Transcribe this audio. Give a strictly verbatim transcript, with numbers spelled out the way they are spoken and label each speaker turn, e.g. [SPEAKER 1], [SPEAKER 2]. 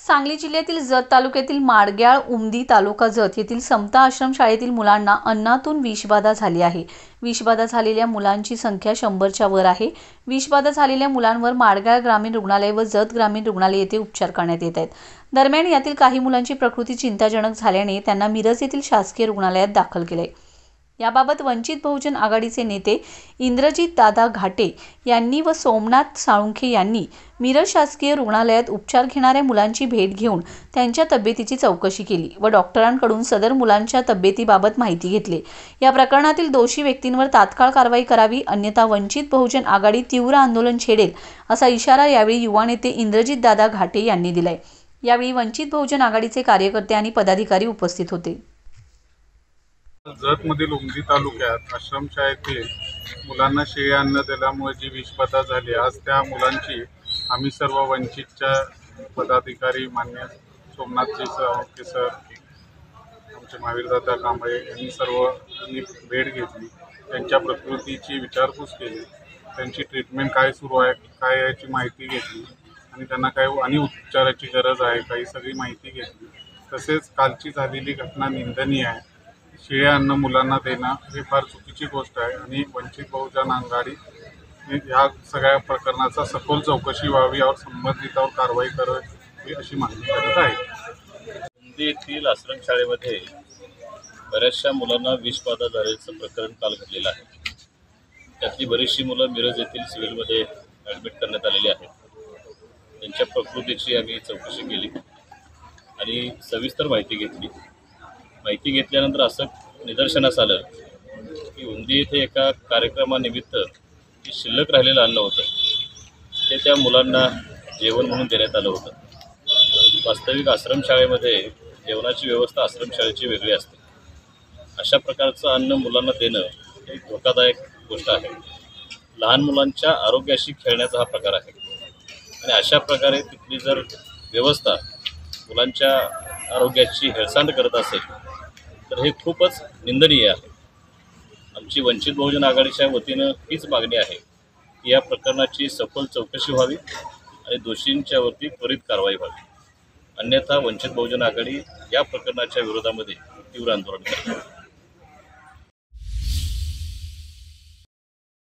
[SPEAKER 1] सांगली जिल्ह्यातील जत तालुक्यातील माडग्याळ उमदी तालुका जत येथील समता आश्रम शाळेतील मुलांना अन्नातून विषबाधा झाली आहे। विषबाधा झालेल्या मुलांची संख्या शंभरच्या वर आहे। विषबाधा झालेल्या मुलांवर माडग्याळ ग्रामीण रुग्णालय व जत ग्रामीण रुग्णालय येथे उपचार करण्यात येत आहेत। दरम्यान यातील काही मुलांची प्रकृती चिंताजनक झाल्याने त्यांना मिरज येथील शासकीय रुग्णालयात दाखल केले। याबाबत वंचित बहुजन आघाडीचे नेते इंद्रजित दादा घाटे यांनी व सोमनाथ साळुंखे यांनी मिरज शासकीय रुग्णालयात उपचार घेणाऱ्या मुलांची भेट घेऊन त्यांच्या तब्येतीची चौकशी केली व डॉक्टरांकडून सदर मुलांच्या तब्येतीबाबत माहिती घेतली। या प्रकरणातील दोषी व्यक्तींवर तात्काळ कारवाई करावी, अन्यथा वंचित बहुजन आघाडी तीव्र आंदोलन छेडेल असा इशारा यावेळी युवा नेते इंद्रजित दादा घाटे यांनी दिलाय। यावेळी वंचित बहुजन आघाडीचे कार्यकर्ते आणि पदाधिकारी उपस्थित होते।
[SPEAKER 2] जत मधील उमदी तालुक्यात आश्रमशाळेतील मुलांना शिळे अन्न दिल्यामुळे जी विषबाधा झाली, आज त्या मुलांची आम्ही सर्व वंचितच्या पदाधिकारी मान्य सोमनाथजी साळुंखे सर, आमचे महावीरदादा कांबळे यांनी सर्वांनी भेट घेतली, त्यांच्या प्रकृतीची विचारपूस केली, त्यांची ट्रीटमेंट काय सुरू आहे काय याची माहिती घेतली आणि त्यांना काय आणि उपचाराची गरज आहे काही सगळी माहिती घेतली। तसेच कालची झालेली घटना निंदनीय आहे। शिळे अन्न मुलांना देणं ही फार चुकीची गोष्ट आहे आणि वंचित बहुजन आघाडी या सगळ्या प्रकरणाचा सखोल चौकशी व्हावी और संबंधितांवर कारवाई करावी अशी मागणी करत आहे।
[SPEAKER 3] उमदी येथील आश्रमशाळेमध्ये बऱ्याचशा मुलांना विषबाधा झाल्याचं प्रकरण काल घडलेलं आहे। त्यातली बरीचशी मुलं मिरज येथील सिव्हिलमध्ये ॲडमिट करण्यात आलेली आहेत। त्यांच्या प्रकृतीची आम्ही चौकशी केली आणि सविस्तर माहिती घेतली। माहिती घेतल्यानंतर असं निदर्शनास आलं की उमदी येथे एका कार्यक्रमानिमित्त जे शिल्लक राहिलेलं अन्न होतं ते त्या मुलांना जेवण म्हणून देण्यात आलं होतं। वास्तविक आश्रमशाळेमध्ये जेवणाची व्यवस्था आश्रमशाळेची वेगळी असते। अशा प्रकारचं अन्न मुलांना देणं ही धोकादायक गोष्ट आहे। लहान मुलांच्या आरोग्याशी खेळण्याचा हा प्रकार आहे आणि अशा प्रकारे तिथली जर व्यवस्था मुलांच्या आरोग्याची हेळसांड करत असेल तर हे खूपच निंदनीय आहे। आमची वंचित बहुजन आघाडीच्या वतीनं हीच मागणी आहे की या प्रकरणाची सखोल चौकशी व्हावी आणि दोषींच्यावरती त्वरित कारवाई व्हावी, अन्यथा वंचित बहुजन आघाडी या प्रकरणाच्या विरोधामध्ये तीव्र आंदोलन करेल।